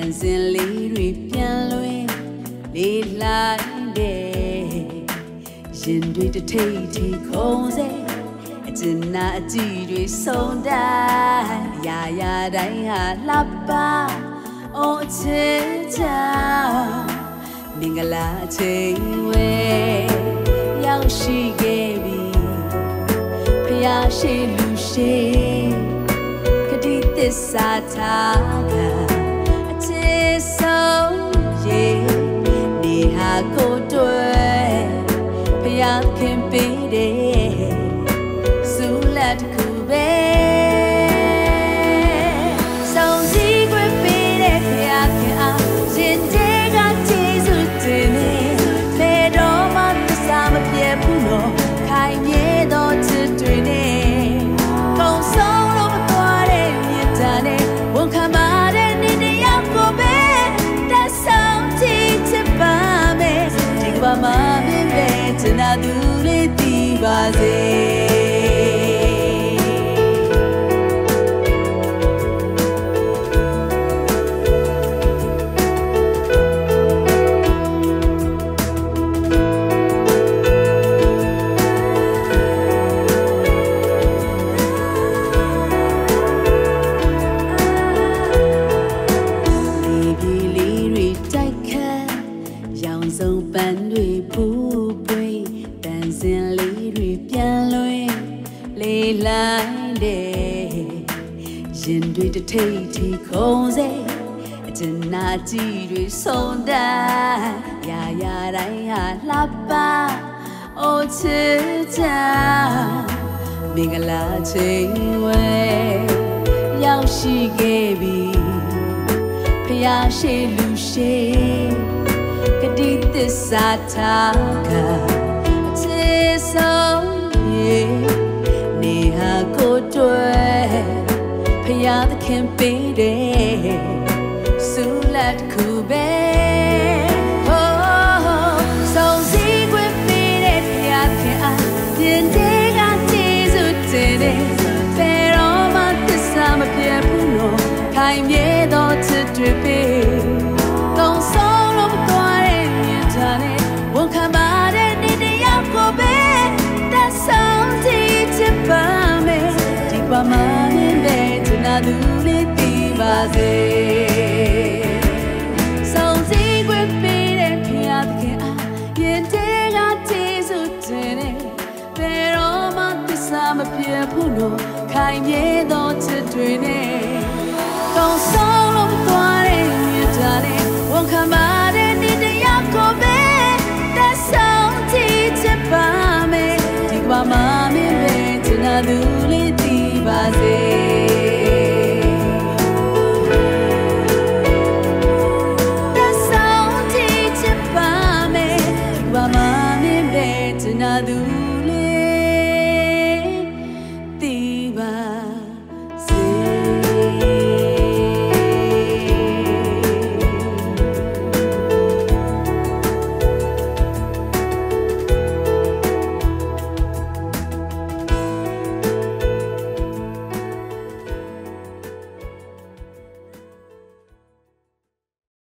စဉ်လေးတွေပြန်လွင်လေးလိုက်တဲ့ရင်တွေတထိတ်ထိတ်ခုံးစေအကျဉ်းနာအကြည့်တွေဆုံးတိုင်းရာရာတိုင်းဟာလှပအိုးချစ်ချာမင်္ဂလာချိန်ဝဲရောက်ရှိခဲ့ပြီဖျားရှိလူရှိကတိသစ္စာထားကအချစ်ဆုံးရေနေဟာကိုတွေ့ဖျားခင်ပေးတယ်စူလက်တစ်ခုပဲဆုံးစည်းခွင့်ပေးတဲ့ဖျားခင်အားရှင်တဲ့ကကျေးဇူးတင်နေဘယ်တော့မှသစ္စာမပြတ်ဘူးနော်ခိုင်မြဲသောချစ်တွေနဲ့ကုံဆုံးလို့မသွားတဲ့မြတ်တာနဲ့ဝန်ခံပါတဲ့နေ့တယောက်ကိုပဲသက်ဆောင်ချစ်ပါမယ်ဒီကဘာမှမင်းပဲချင်တာသူလေးသိပါစေဆုံးပန်းတွေပူပွေတန်စင်လေးတွေပြန်လွင်လေးလိုက်တဲ့ရင်တွေတထိတ်ထိခုံးစေအကျဉ်းနာကြည့်တွေဆုံးတိုင်းရာရာတိုင်းဟာလှပအိုးချစ်ချာမင်္ဂလာချိန်ဝဲရောက်ရှိခဲ့ပြီဖျားရှိလူရှိကတိသစ္စာထားကအချစ်ဆုံးရေနေဟာကိုတွေ့ဖျားသခင်ပေးတယ်စူလက်တစ်ခုပဲဆုံးစည်းခွင့်ပေးတဲ့ဖျားခင်အားပြင်တဲ့ကကျေးဇူးတင်တယ်ဘယ်တော့မှသစ္စာမပြတ်ဘူးလို့ခိုင်မြဲသောချစ်တွေပေးကုံဆုံးလို့မသွားတဲ့မြတ်တာနဲ့ဝန်ခံပါတဲ့နေ့တယောက်ကိုပဲသက်ဆောင်ချစ်ပါမယ်ဒီကဘာမှမင်းပဲချင်တာသူလေးသိပါစေ